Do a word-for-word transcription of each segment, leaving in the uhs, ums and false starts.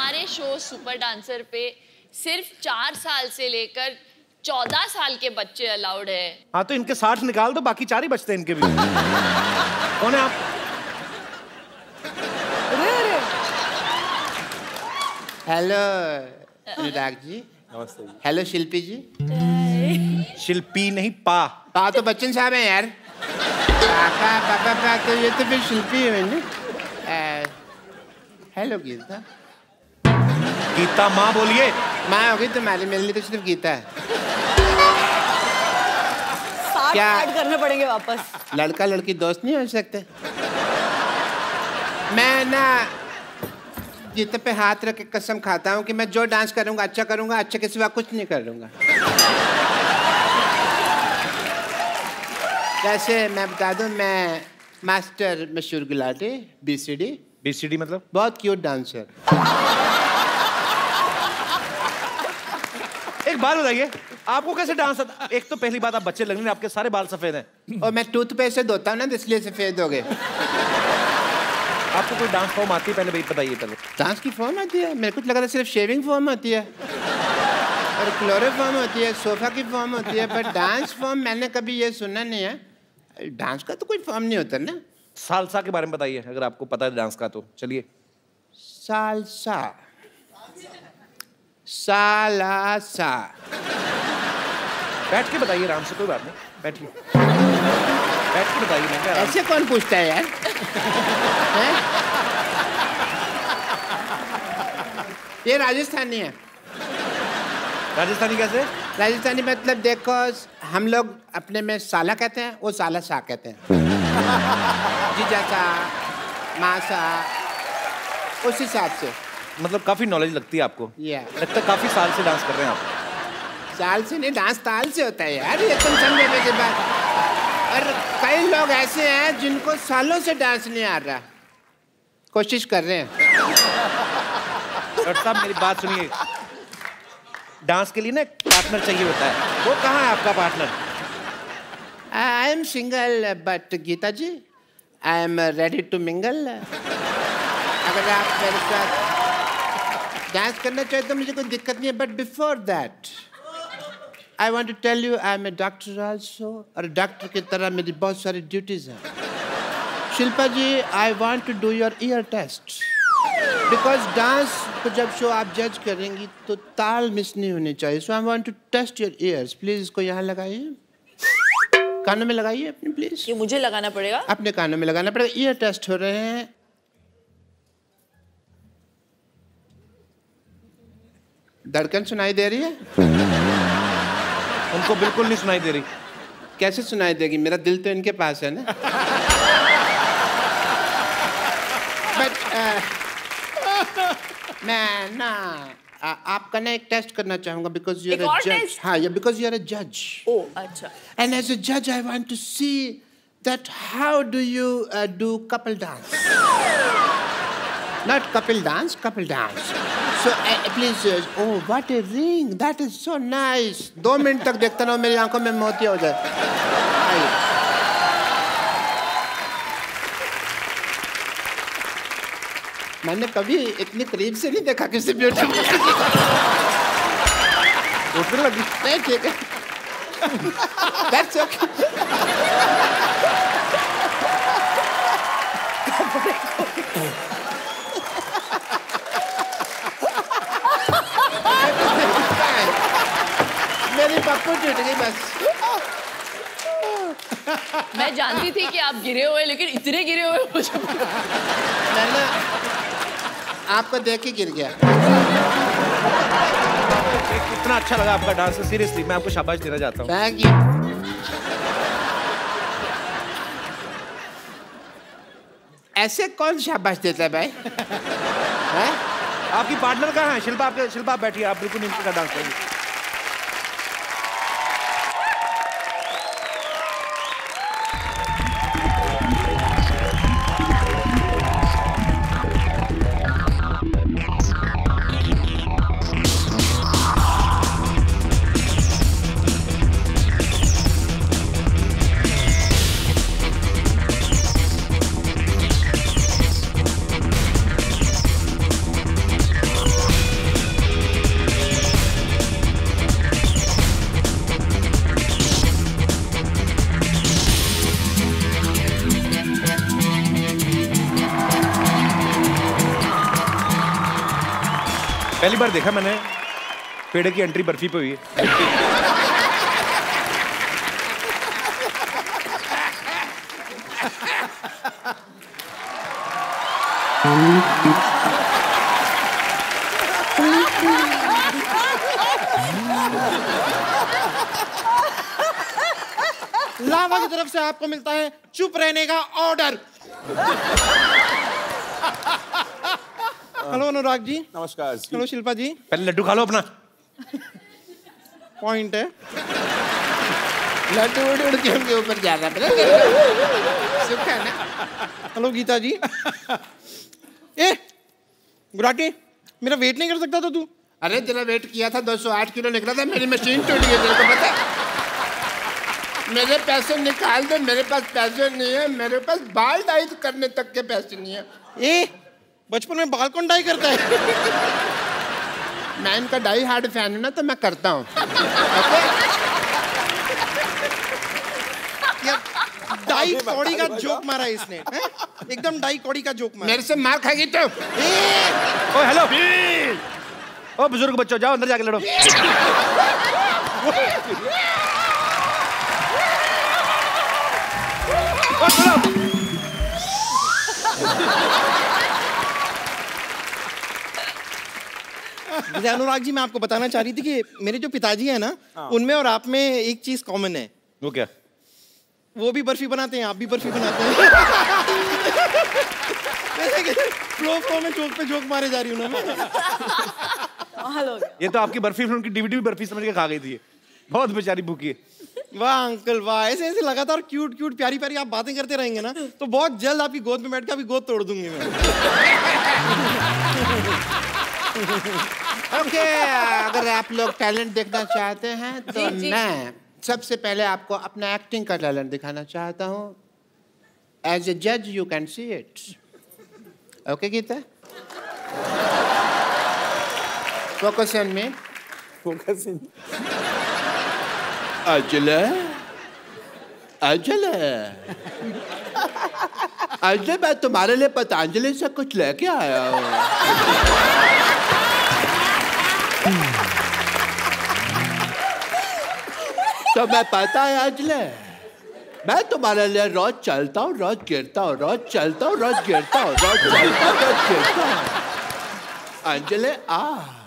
हमारे show super dancer पे सिर्फ चार साल से लेकर चौदह साल के बच्चे अलाउड है। हाँ तो इनके साठ निकाल दो, बाकी चार ही बचते हैं इनके भी। कौन है आप? हेलो अनुराग जी। नमस्ते। हेलो शिल्पी जी। शिल्पी नहीं, पा पा तो बच्चन साहब हैं यार। पापा पापा पा तो ये तो फिर शिल्पी है ना। हेलो गीता। गीता माँ बोलिए। माँ होगी तुम्हारी, मेरे लिए तो सिर्फ गीता है। क्या ऐड करने पड़ेंगे वापस? लड़का लड़की दोस्त नहीं हो सकते? मैं ना गीता पे हाथ रख के कसम खाता हूँ कि मैं जो डांस करूँगा अच्छा करूँगा, अच्छा के सिवा कुछ नहीं करूँगा। वैसे मैं बता दूँ, मैं मास्टर मशहूर गुलाटी बीसीडी। बीसीडी मतलब? बहुत क्यूट डांसर। एक बात बताइए, आपको कैसे डांस आता? एक तो पहली बात, आप बच्चे लग रहे हैं, आपके सारे बाल सफेद हैं। और मैं टूथपेस्ट से धोता हूँ ना, इसलिए सफेद हो गए। आपको कोई डांस फॉर्म आती है? पहले भाई बताइए। पहले डांस की फॉर्म आती है? मेरे को लगा था सिर्फ शेविंग फॉर्म होती है और क्लोरोफॉर्म होती है, सोफा की फॉर्म होती है, पर डांस फॉर्म मैंने कभी ये सुना नहीं है। डांस का तो कोई फॉर्म नहीं होता ना। सालसा के बारे में बताइए, अगर आपको पता है डांस का तो चलिए। Salsa, salsa. बैठ के बताइए आराम से, कोई बात नहीं, बैठिए। बैठ के बताइए। मैं क्या ऐसे कौन पूछता है यार? है? ये राजस्थानी है। राजस्थानी कैसे? राजस्थानी मतलब देखो, हम लोग अपने में साला कहते हैं, वो साला सा कहते हैं। जीजा सा, माँ सा, उस हिसाब से। मतलब काफी नॉलेज लगती है आपको। yeah. लगता है काफी साल से डांस कर रहे हैं आप। साल से नहीं, डांस ताल से होता है यार, ये तुम समझने के बाद। और कई लोग ऐसे हैं जिनको सालों से डांस नहीं आ रहा, कोशिश कर रहे हैं। डॉक्टर साहब मेरी बात सुनिए, डांस के लिए ना पार्टनर चाहिए होता है। वो कहाँ है आपका partner? I am single but Geeta ji I am ready to mingle. अगर आप मेरे साथ डांस करना चाहे तो मुझे कोई दिक्कत नहीं है, but before that I want to tell you I am a doctor also, और डॉक्टर की तरह मेरी बहुत सारी ड्यूटीज हैं। Shilpa ji, I want to do your ear test, because dance को जब शो आप जज करेंगी तो ताल मिस नहीं होनी चाहिए। So I want to test your ears. Please इसको यहाँ लगाइए, कानों में लगाइए अपने, प्लीज। ये मुझे लगाना पड़ेगा? अपने कानों में लगाना पड़ेगा। ईयर टेस्ट हो रहे हैं। धड़कन सुनाई दे रही है? उनको बिल्कुल नहीं सुनाई दे रही। कैसे सुनाई देगी? मेरा दिल तो इनके पास है ना। बट uh, मैं ना आ, आपका ना एक टेस्ट करना चाहूंगा, बिकॉज यू आर अ जज। हाँ, बिकॉज यू आर अ जज। ओह अच्छा। एंड एज अ जज I want to see that how do you do couple dance. Not couple dance, couple dance. So uh, please, uh, oh what a ring! That is so nice. दो minute तक देखता रहो, मेरी आंखों में मोती हो जाए। मैंने कभी इतनी करीब से नहीं देखा किसी ब्यूटी को। उठने लगी। नहीं ठीक है। That's okay. मेरी पप्पू टूट गई बस। मैं जानती थी कि आप गिरे हुए, लेकिन इतने गिरे हुए मुझे मैं ना आपको देख के गिर गया। इतना अच्छा लगा आपका डांस, सीरियसली मैं आपको शाबाश देना चाहता हूँ। Thank you. ऐसे कौन शाबाश देता है भाई? है? आपकी पार्टनर कहाँ है? शिल्पा, आपके शिल्पा बैठिए, आप बिल्कुल इनका डांस करिए। पहली बार देखा मैंने पेड़े की एंट्री बर्फी पे हुई है। लावा की तरफ से आपको मिलता है चुप रहने का ऑर्डर। हेलो अनुराग जी। नमस्कार। हेलो शिल्पा जी। पहले लड्डू खा लो अपना। पॉइंट है। लड्डू उड़ उड़ के उनके ऊपर जा रहा है। सुखा ना। हेलो गीता जी। ए गुराटी, मेरा वेट नहीं कर सकता था तू? अरे तेरा वेट किया था दो सौ आठ किलो निकला था, मेरी मशीन टूट गई, तेरे को पता है? मेरे पैसे निकाल दे, मेरे पास पैसे नहीं है, मेरे पास बाल डाई करने तक के पैसे नहीं है। ए बचपन में बाल कौन डाई करता है? मैं इनका डाई हार्ड फैन हूं ना, तो मैं करता हूँ। डाई कौड़ी का जोक मारा इसने, एकदम डाई कौड़ी का जोक मारा। मेरे से मार खाएगी तो? ओ हेलो, ओ बुजुर्ग बच्चों, जाओ अंदर जाके लड़ो। अनुराग जी, मैं आपको बताना चाह रही थी कि मेरे जो पिताजी हैं ना, उनमें और आप में एक चीज कॉमन है। वो क्या? वो भी बर्फी बनाते हैं, आप भी बर्फी बनाते हैं। फ्लो फ्लो में जोक पे जोक मारे जा रही हूँ ना। हेलो। ये तो आपकी बर्फी फिल्म की डीवीडी भी बर्फी समझ के खा गई थी। बहुत बेचारी भूखी है। वाह अंकल वाह, ऐसे ऐसे लगातार क्यूट क्यूट प्यारी प्यारी आप बातें करते रहेंगे ना, तो बहुत जल्द आपकी गोद में बैठ के अभी गोद तोड़ दूंगी मैं। ओके okay, अगर आप लोग टैलेंट देखना चाहते हैं तो जी, जी. मैं सबसे पहले आपको अपना एक्टिंग का टैलेंट दिखाना चाहता हूँ। एज ए जज you can see it. Okay Geeta, focus on me. Focus in. अजले अजले अजले, मैं तुम्हारे लिए पतंजलि से कुछ लेके आया हूँ। तो मैं पता है अजले, मैं तुम्हारे लिए रोज चलता हूँ, रोज गिरता हूँ, रोज चलता हूँ, रोज गिरता हूँ, रोज चलता हूँ, रोज गिरता हूँ। अंजले आ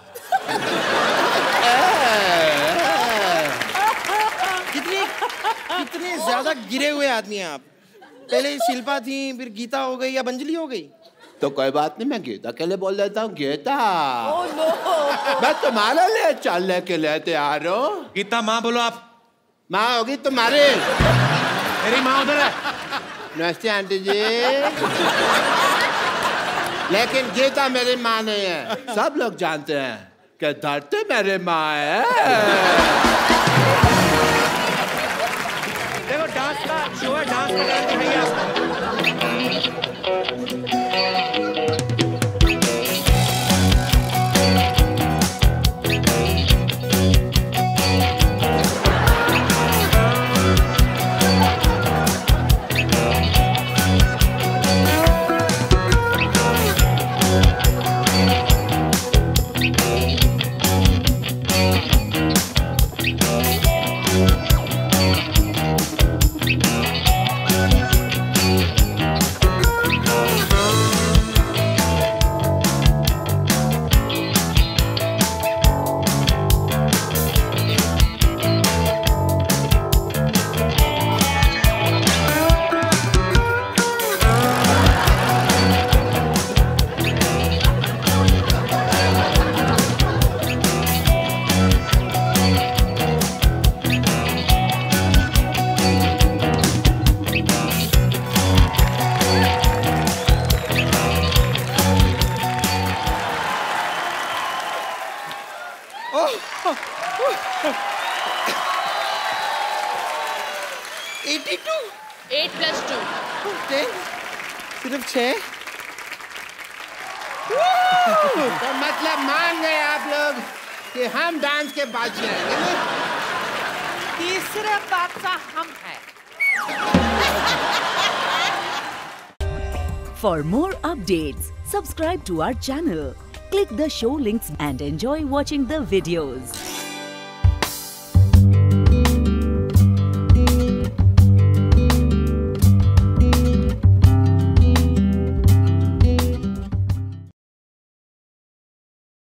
कितने कितने ज्यादा गिरे हुए आदमी हैं आप। पहले शिल्पा थी, फिर गीता हो गई, अब अंजलि हो गई। तो कोई बात नहीं, मैं गीता के लिए बोल देता हूँ। Gita oh, no. मैं तुम्हारे लिए चलने के लिए तैयार हूँ। गीता माँ बोलो आप। माँ होगी तुम्हारी। मेरी माँ उधर है। नमस्ते आंटी जी। लेकिन गीता मेरी माँ नहीं है। सब लोग जानते हैं कि धरती मेरी माँ है। देखो डांस का शो है, डांस का डांस दिखाइए आप। एट प्लस टू सिर्फ छह। तो मतलब मान गए आप लोग कि हम डांस के बादशाह हैं। तीसरे बादशाह हम हैं। For more updates, Subscribe to our channel, click the show links and enjoy watching the videos.